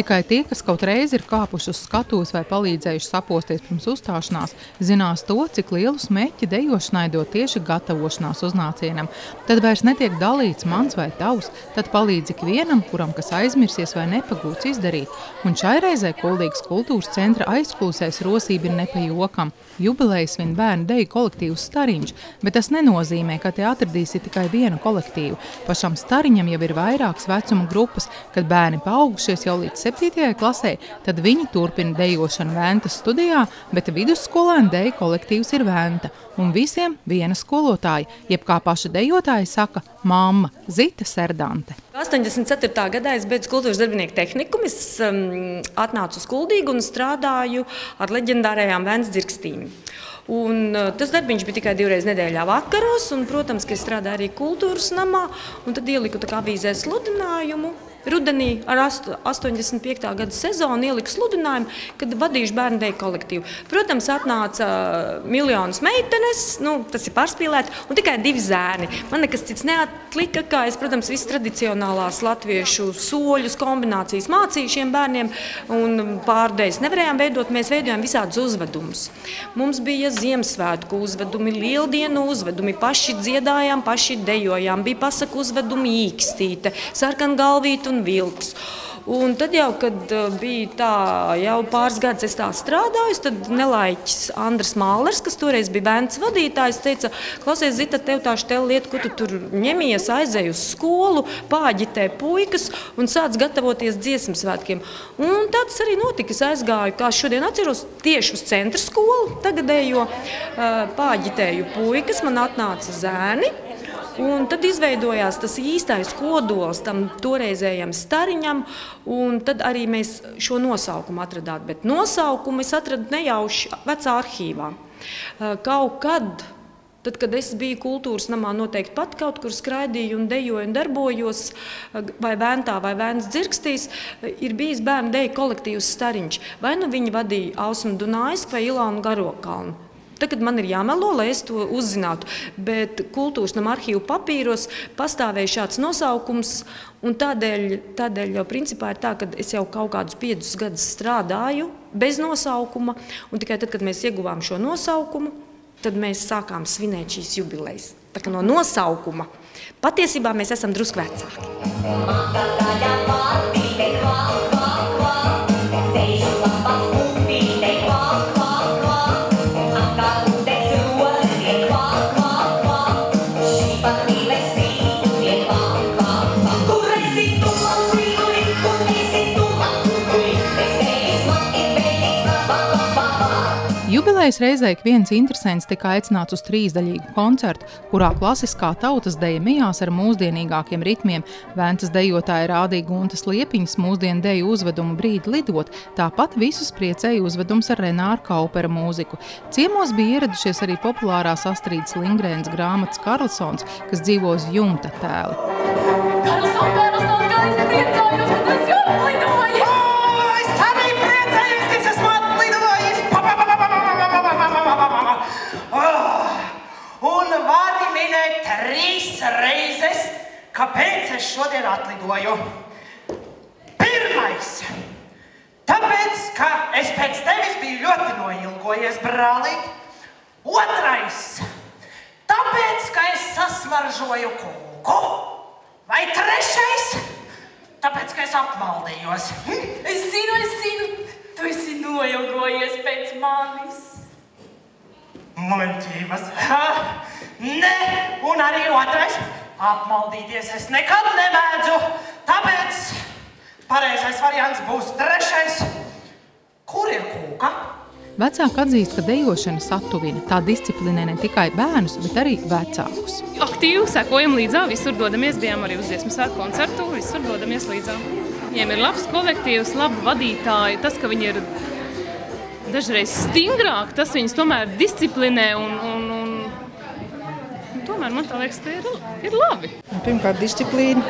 Tikai tie, kas kaut reiz ir kāpuši uz skatuves vai palīdzējuši saposties pirms uzstāšanās, zinās to, cik lielu smēķi dejošanai dod tieši gatavošanās uznācienam. Tad vairs netiek dalīts mans vai tavs, tad palīdz ikvienam, kuram kas aizmirsies vai nepagūts izdarīt. Un šai reizē Kuldīgas kultūras centra aizkulisēs rosība ir ne pa jokam. Jubilejas svin bērnu deju kolektīvs Stariņš, bet tas nenozīmē, ka te atradīsi tikai vienu kolektīvu. Pašam Stariņam jau ir vairākas vecuma grupas, kad bērni paaugušies jau līdz 7. klasē, tad viņi turpina dejošanu Ventas studijā, bet vidusskolēnu deju kolektīvs ir Venta. Un visiem viena skolotāja, jeb kā paša dejotāja saka, mamma Zita Serdante. 84. gadā es beidzu kultūras darbinieku tehnikumu, es atnācu uz Kuldīgu un strādāju ar leģendārajām Ventas dzirkstīm. Un tas darbiņš bija tikai 2 reizes nedēļā vakaros, un, protams, ka es strādāju arī kultūras namā, un tad ieliku tā kā avīzē sludinājumu. Rudenī ar 85. gada sezonu ieliku sludinājumu, kad vadīšu bērnu deju kolektīvu. Protams, atnāca miljonus meitenes, tas ir pārspīlēti, un tikai 2 zēni. Man nekas cits neatlika, kā es, protams, visas tradicionālās latviešu soļus, kombinācijas mācīju šiem bērniem, un pārdejas nevarējām veidot, mēs veidojām visādus uzvedumus. Mums bija Ziemassvētku uzvedumi, Lieldienu uzvedumi, paši dziedājām, paši dejojām, bija pasaku uzvedumi Īkstīte, Sarkangalvīte un Vilks. Un tad jau, kad bija tā, jau pāris gadus es tā strādāju, tad nelaiķis Andris Mālers, kas toreiz bija Ventas vadītājs, teica, klausies, Zita, tev tā štela lieta, ko tu tur ņemies, aizēj uz skolu, pāģitē puikas un sāc gatavoties dziesmu svētkiem. Un tāds arī notika. Es aizgāju, kā šodien atceros, tieši uz centra skolu, tagadējo pāģitēju puikas, man atnāca zēni. Un tad izveidojās tas īstais kodols tam toreizējam Stariņam, un tad arī mēs šo nosaukumu atradām. Bet nosaukumu es atradu nejauši vecā arhīvā. Kaut kad, tad, kad es biju kultūras namā, noteikti pat kaut kur skraidīju un dejoju un darbojos, vai Ventā, vai Ventas dzirkstīs, ir bijis bērnu deju kolektīvs Stariņš. Vai nu viņi vadīja Ausmu Dunājsku vai Ilānu Garokalnu. Tagad man ir jāmelo, lai es to uzzinātu, bet kultūras nama arhīvu papīros pastāvēja šāds nosaukums, un tādēļ jau principā ir tā, ka es jau kaut kādus 5 gadus strādāju bez nosaukuma, un tikai tad, kad mēs ieguvām šo nosaukumu, tad mēs sākām svinēt šīs jubilejas. Tā kā no nosaukuma patiesībā mēs esam drusku vecāki. Jubilejas reizē ik viens interesants tika aicināts uz 3-daļīgu koncertu, kurā klasiskā tautas deja mijās ar mūsdienīgākiem ritmiem. Ventas dejotāja rādīja Guntas Liepiņas mūsdienu deju uzvedumu Brīdi lidot, tāpat visus priecēja uzvedums ar Renāra Kaupera mūziku. Ciemos bija ieradušies arī populārās Astrīdas Lindgrēnas grāmatas Karlsons, kas dzīvo uz jumta tēli. Karlson, es priecājos, ka tas jumta lidojas! Es arī priecājos, ka es esmu atlidojis! Un vari minēt 3 reizes, kāpēc es šodien atlidoju. Pirmais, tāpēc, ka es pēc tevis biju ļoti noilgojies, brālīt. Otrais, tāpēc, ka es sasmaržoju kūku. Vai trešais, tāpēc, ka es apmaldījos. Es zinu, tu esi noilgojies pēc manis. Muļķības. Nē, un arī otrais, apmaldīties es nekad nemēdzu, tāpēc pareizais variants būs trešais. Kur ir kūka? Vecāki atzīst, ka dejošana satuvina. Tā disciplinē ne tikai bērnus, bet arī vecākus. Aktīvi sekojam līdzā, visur dodamies, bijām arī uz dziesmu svētku koncertu, visur dodamies līdzā. Viņiem ir labs kolektīvs, labi vadītāji, tas, ka viņi ir dažreiz stingrāk, tas viņus tomēr disciplinē un tomēr man tā liekas, ka ir labi. Pirmkārt, disciplīna,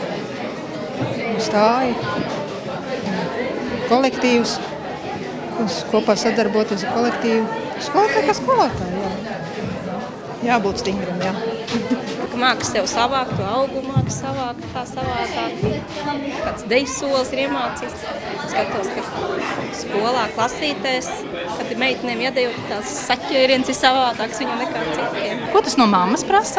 stāja, kolektīvs, kopā sadarboties ar kolektīvu. Skolotāji kā skolotāji, jā. Jābūt stingram, jā. ka mākas tev savākt, to augu mākas savākt, kā savādāk. Kāds deju solis ir iemācīts. Skatos, ka skolā klasītēs, kad ir meitenēm jādejot, tās saķēriens ir savādāks viņam nekā citiem. Ko tas no mammas prasa?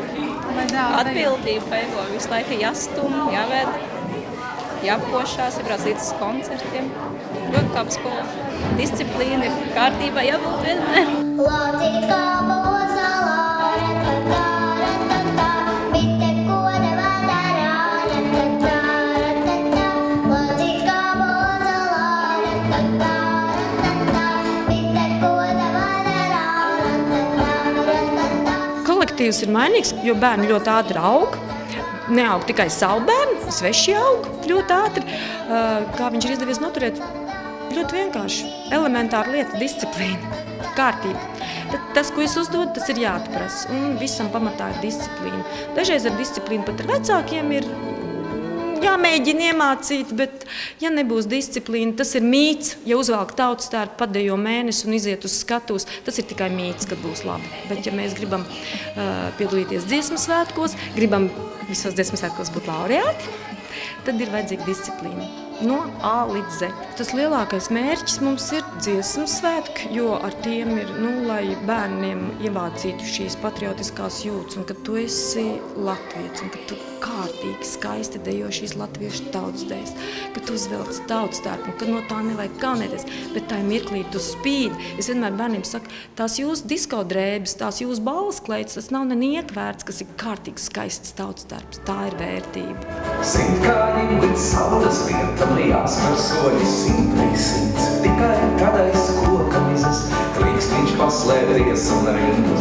Atbildība beigo visu laiku jāstum, jāved, jāpošās, jābrauc līdz uz koncertiem. Ļoti kā skola. Disciplīna ir kārtībā jābūt vienmēr. Lācīt kāpo salā, ratatā, ratatā, bite koda vadarā, ratatā, ratatā. Lācīt kāpo salā, ratatā, ratatā, bite koda vadarā, ratatā, ratatā. Kolektīvs ir mainīgs, jo bērni ļoti ātri aug. Neaug tikai savu bērnu, sveši aug ļoti ātri. Kā viņš ir izdevies noturēt? Ļoti vienkārši, elementāra lieta, disciplīna, kārtība. Tas, ko es uzdodu, tas ir jāatprasa, un visam pamatā ir disciplīna. Dažreiz ar disciplīnu pat ar vecākiem ir jāmēģina iemācīt, bet ja nebūs disciplīna, tas ir mīts. Ja uzvelk tautstērpu, padejo mēnesi un iziet uz skatuves, tas ir tikai mīts, kad būs labi. Bet ja mēs gribam piedalīties dziesmu svētkos, gribam visos dziesmu svētkos būt laureāti, tad ir vajadzīga disciplīna. No A līdz Z. Tas lielākais mērķis mums ir dziesmu svētki, jo ar tiem ir, lai bērniem iemācītu šīs patriotiskās jūtas, un kad tu esi latvietis, un kad tu kārtīgi, skaisti dejo šīs latviešu tautsdejas, kad tu uzvelc tautstērpu, un kad no tā nevajag kaunēties, bet tā mirklī tu spīd. Es vienmēr bērniem saku, tās jūsu disko drēbes, tās jūsu balvas kleitas, tas nav neniek vērts, kas ir kārtīgi skaists tautstērps. Tā ir vērtība. Simtkājiem līdz saules vietam lijās par soļi 100, tikai tādais kokamizes, klīkstiņš paslēpties un rindu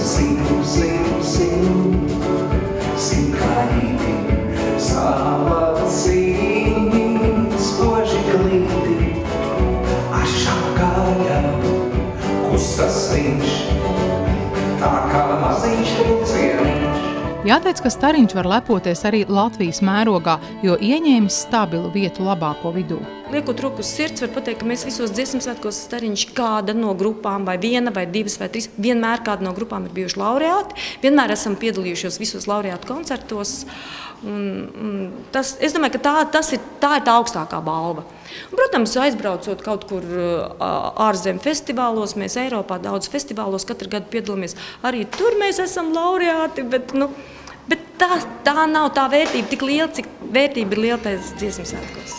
zinu. Simtkājīti, savacīni, spoži glīti, ašākājā, kustas viņš, tā kā maziņš vilcieniņš. Jāteic, ka Stariņš var lepoties arī Latvijas mērogā, jo ieņēmis stabilu vietu labāko vidū. Liekot roku uz sirds, var pateikt, ka mēs visos dziesmu svētkos Stariņš kāda no grupām, vai viena, vai divas, vai trīs, vienmēr kāda no grupām ir bijuši laureāti, vienmēr esam piedalījušies visos laureātu koncertos. Es domāju, ka tā ir tā augstākā balva. Un, protams, aizbraucot kaut kur ārzem festivālos, mēs Eiropā daudz festivālos katru gadu piedalāmies. Arī tur mēs esam laureāti, bet tā nav tā vērtība tik liela, cik vērtība ir liela tajos dziesmu svētkos.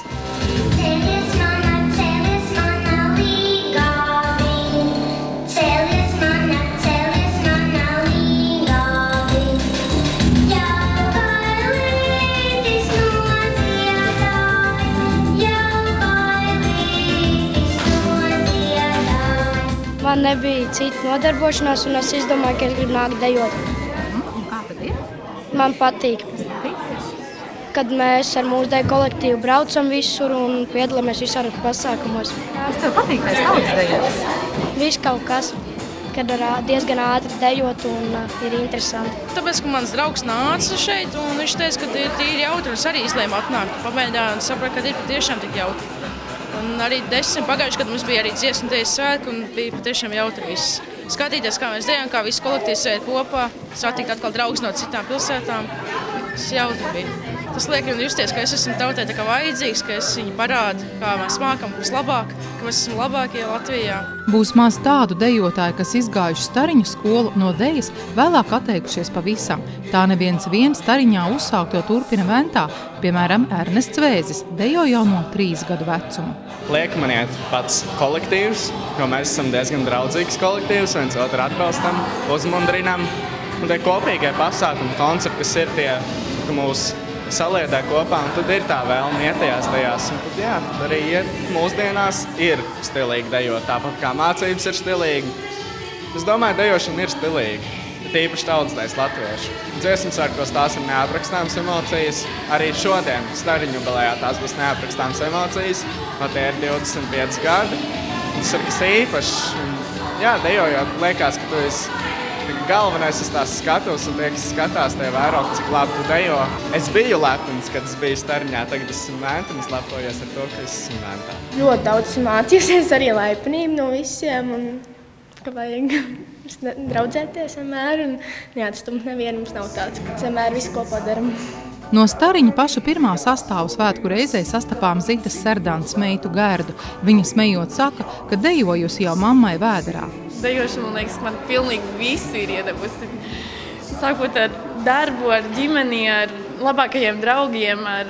Man nebija cita nodarbošanās, un es izdomāju, ka es gribu nākt dejot. Un kā tad ir? Man patīk. Kad mēs ar mūsu deju kolektīvu braucam visur un piedalāmies visādos pasākumos. Kas tev patīk pēc tautsdejas? Viss kaut kas, kad diezgan ātri dejot un ir interesanti. Tāpēc, ka mans draugs nāca šeit, un viņš teica, ka ir tīri jautri, un es arī izlēmu atnākt. Pamēģināju un sapratu, ka ir patiešām tik jautri. Un arī pagājuši, kad mums bija arī dziesmu dejas svētki, un bija patiešām jautri viss. Skatīties, kā mēs dejam, kā viss kolektīvs sēd kopā, satikt atkal draugus no citām pilsētām. Tas jautri bija. Tas liek man justies, ka es esmu tautai tā kā vajadzīgs, ka es viņu parādu, kā mēs mākam vislabāk, ka mēs esam labākie Latvijā. Būs maz tādu dejotāju, kas izgājuši Stariņu skolu no dejas, vēlāk atteikušies pavisam. Tā neviens Stariņā uzsākt to turpina Ventā, piemēram, Ernests Vēzis, dejo jau no 3 gadu vecuma. Liek man iet pats kolektīvs, jo mēs esam diezgan draudzīgs kolektīvs, viens otru atbalstam, uzmundrinam. Un tie kopīgie pasākumi, koncerti, kas ir tie, ka mūs saliedē kopā, un tad ir tā vēlme iet tajās dejās. Un tad, jā, tad arī mūsdienās ir stilīgi dejot, tāpat kā mācības ir stilīgi. Es domāju, dejošana ir stilīga, bet īpaši tautsdejas latviešu. Dziesmu svētkos tās ir neaprakstāmas emocijas. Arī šodien Stariņu jubilejā tās būs neaprakstāmas emocijas, no tie ir 25 gadi. Tas ir kas īpašs. Jā, dejojot, liekas, ka tu esi galvenais es tās skatos, un tie, kas skatās, tie vairāk, cik labi tu dejo. Es biju lepns, kad es biju Stariņā, tagad esmu Ventā, un es lepojos ar to, ka es esmu Ventā. Ļoti daudz mācījusies arī laipnību no visiem, un ka vajag. draudzēties vienmēr un neatstumt nevienu. Mums nav tāds, ka vienmēr visu kopā daram. No Stariņa paša pirmā sastāvu svētku reizē sastapām Zitas Serdānas meitu Gerdu. Viņa smejot saka, ka dejojusi jau mammai vēderā. Dejošana, man liekas, man pilnīgi visu ir iedavusi. Sākot ar darbu, ar ģimeni, ar labākajiem draugiem, ar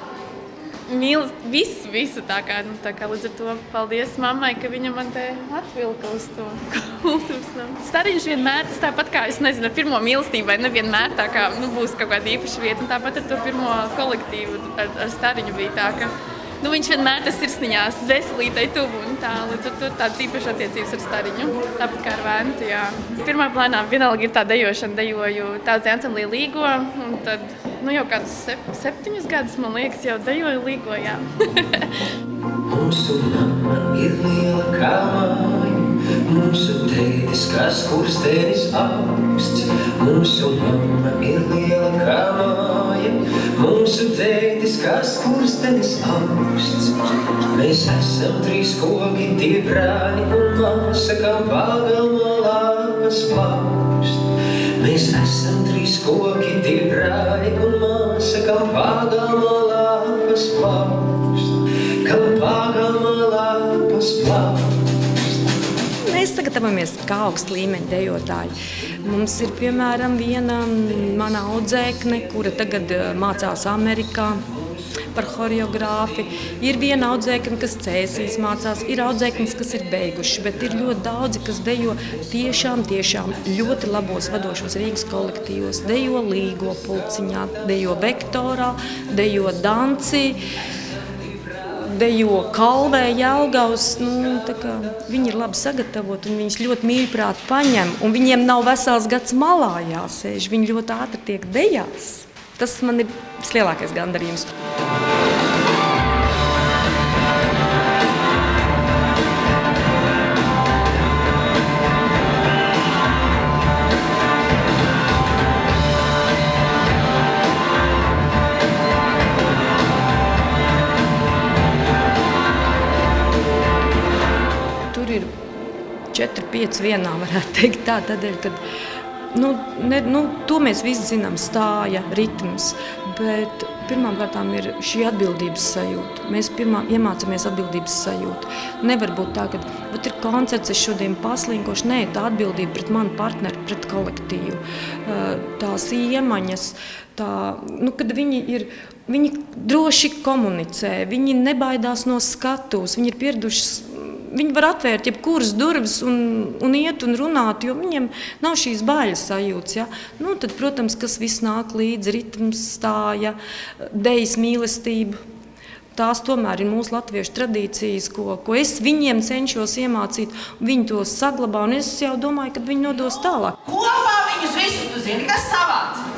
visu tā kā līdz ar to paldies mammai, ka viņa man te atvilka uz to kultūras namu. Stariņš vienmēr, tas tāpat kā, es nezinu, ar pirmo mīlestību vai nevienmēr tā kā, būs kaut kāda īpaša vieta, un tāpat ar to pirmo kolektīvu ar Stariņu bija tā, ka viņš vienmēr tas sirsniņās veselītai tuvu, un tā, līdz ar to tādas īpašas attiecības ar Stariņu, tāpat kā ar Ventu, jā. Pirmā plānā vienalga ir tā dejošana, dejoju tautas ansamblī Līgo, un tad, jau kādus 7 gadus, man liekas, jau dejoju Līgo, jā. Mūsu mamma ir liela kā māja, mūsu tētis kā skurstenis augsts. Mūsu mamma ir liela kā māja, mūsu tētis kā skurstenis augsts. Mēs esam 3 koki, 2 brāļi un māsa, kam pagalmā lapas plaukst. Mēs esam 3 koki, 2 brāļi un māsa, kam pagalmā lapas plaukst. Kam pagalmā lapas plaukst. Mēs sagatavojamies kā augsta līmeņa dejotāji. Mums ir, piemēram, viena mana audzēkne, kura tagad mācās Amerikā par horeogrāfi. Ir viena audzēkne, kas Cēsīs mācās, ir audzēknes, kas ir beiguši, bet ir ļoti daudzi, kas dejo tiešām ļoti labos vadošos Rīgas kolektīvos. Dejo Līgo pulciņā, dejo Vektorā, dejo Dancī, dejo Kalvē, Jelgavas. Viņi ir labi sagatavoti un viņus ļoti mīļprāt paņem. Un viņiem nav vesels gads malā jāsēž. Viņi ļoti ātri tiek dejās. Tas man ir vislielākais gandarījums. Tur ir 4-5 vienā, varētu teikt tā, tādēļ, kad to mēs visi zinām, stāja, ritms, bet pirmkārtām ir šī atbildības sajūta. Mēs iemācāmies atbildības sajūtu. Nevar būt tā, ka ir koncerts, es šodien paslinkošu, nē, tā atbildība pret manu partneri, pret kolektīvu. Tās iemaņas, kad viņi droši komunicē, viņi nebaidās no skatuves, viņi ir pieraduši. Viņi var atvērt jebkuras durvis un iet un runāt, jo viņiem nav šīs bailes sajūtas. Ja? Tad, protams, kas viss nāk līdzi, ritms, stāja, dejas mīlestība. Tās tomēr ir mūsu latviešu tradīcijas, ko es viņiem cenšos iemācīt. Viņi to saglabā, un es jau domāju, ka viņi nodos tālāk. Kopā viņus visus, tu zini, kas savāc?